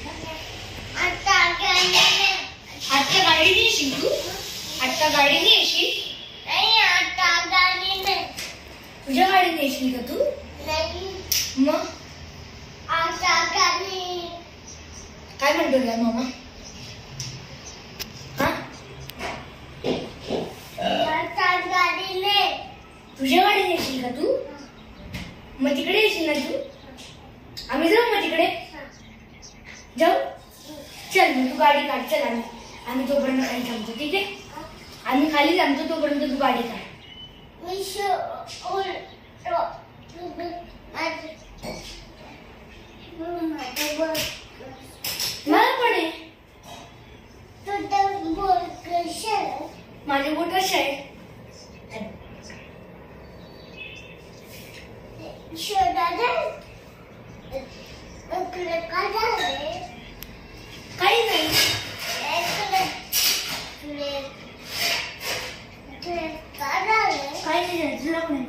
आता गाडीने येशील तू? आता गाडीने येशील? नाही आता गाडीने. तुझ्या गाडीने येशील का तू? नाही मग आता गाडी. काय म्हणतो रे मामा? हा आता गाडीने. तुझ्या गाडीने येशील का तू? मग तिकडे येशील ना तू? आम्ही जाऊ मग तिकडे जाऊ. चल मग तू गाडी काढ. चल आम्ही तोपर्यंत खाली थांबतो. ठीक आहे? आम्ही खाली थांबतो तोपर्यंत तू गाडी काढ. मला पण आहे. माझे बोट कसे आहे? काही नाही. काही नाही तुला पण आहे.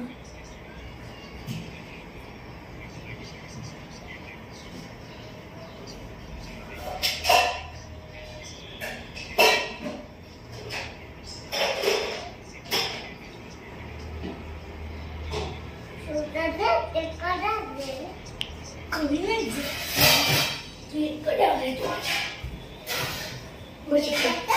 कमी नाही तू इकडे आले तू.